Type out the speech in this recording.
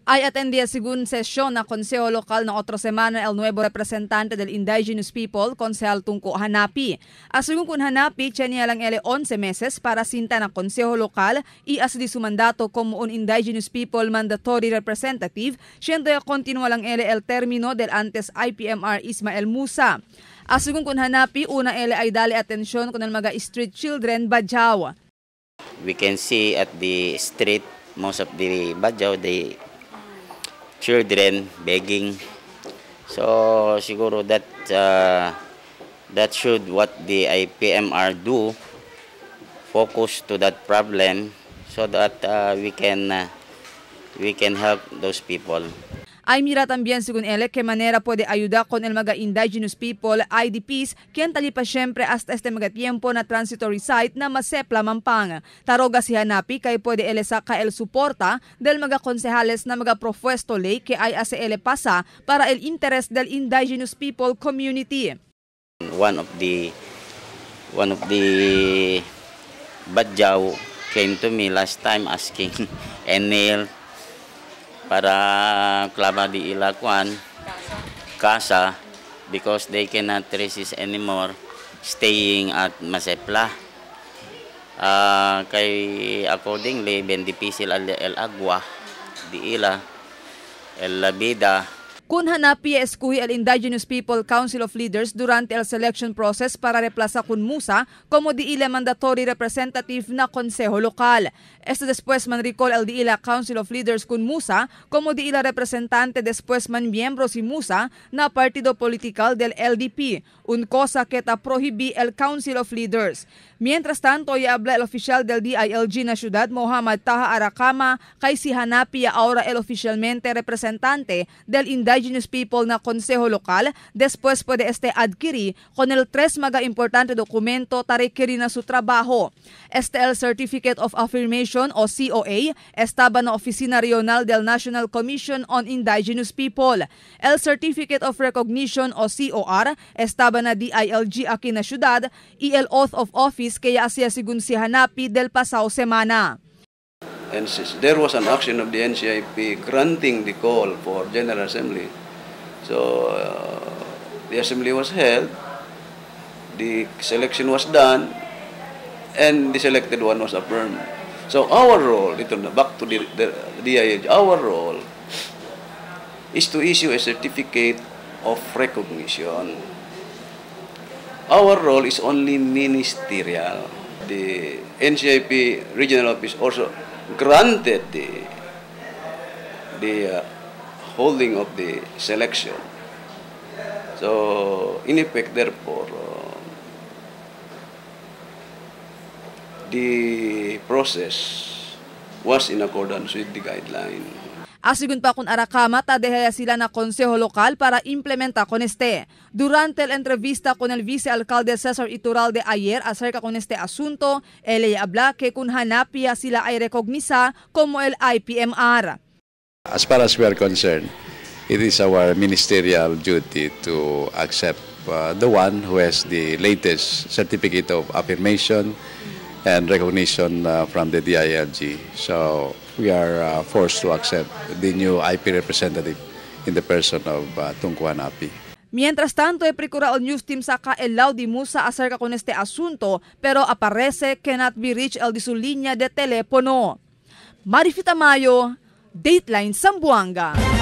Ay atendía según sesyon na Konseho Lokal na otra semana el nuevo representante del Indigenous People, Konsehal Tungko Hanapi. Según kun Hanapi, tiene lang 11 meses para sinta na Konseho Lokal y asli su mandato como un Indigenous People Mandatory Representative, siendo continua lang el término del antes IPMR Ismael Musa. Según kun Hanapi, una ay dali atensyon con el mga street children Badjao. We can see at the street, most of the Badjao, the children begging. So siguro that should what the IPMR do, focus to that problem so that we can help those people. Ay mira también según él que manera puede ayudar con el mga indigenous people, IDPs, quien talipa siyempre hasta este mga tiempo na transitory site na masepla mampang. Taroga si Hanapi kay pwede ele saka el suporta del mga konsehales na mga propuesto ley que ay ase ele pasa para el interest del indigenous people community. One of the Badjao came to me last time asking Enel para klama di ilakwan casa because they cannot resist anymore staying at Masepla. Kay accordingly ben difícil el agua di ila el la vida. Kun Hanapi escoge el Indigenous People Council of Leaders durante el selection process para reemplazar kun Musa como di ila mandatory representative na konseho lokal. Después man recall el di ila Council of Leaders kun Musa como di ila representante después man miembro si Musa na partido political del LDP, un cosa que ta prohibí el Council of Leaders. Mientras tanto, habla el oficial del DILG na ciudad, Mohammad Taha Arakama, kay si Hanapi ahora el oficialmente representante del Indigenous People na Konseho Lokal, después puede adquirir con el 3 mga importante dokumento tarikiri na su trabajo. El Certificate of Affirmation o COA, estaba na Oficina Regional del National Commission on Indigenous People. El Certificate of Recognition o COR, estaba na DILG aquí na ciudad, y el Oath of Office kaya siya sigun si Hanapi del pasao semana. And there was an action of the NCIP granting the call for General Assembly. So the assembly was held, the selection was done, and the selected one was affirmed. So our role, back to the DILG, our role is to issue a certificate of recognition. Our role is only ministerial. The NCIP regional office also granted the holding of the selection. So, in effect, therefore, the process was in accordance with the guideline. Asigun pa kun Arakama, tadehaya sila na konseho lokal para implementa con este. Durante la entrevista con el vicealcalde Cesar Iturralde ayer acerca con este asunto, él habla que kun Hanapi sila ay recognisa como el IPMR. As far as we are concerned, it is our ministerial duty to accept the one who has the latest certificate of affirmation and recognition from the DILG. So we are forced to accept the new IP representative in the person of Tungko Hanapi. Mientras tanto, procura el news team sa el Laudi Musa acerca con este asunto, pero aparece cannot be reached el de su línea de teléfono. Marifita Mayo, Dateline Zamboanga.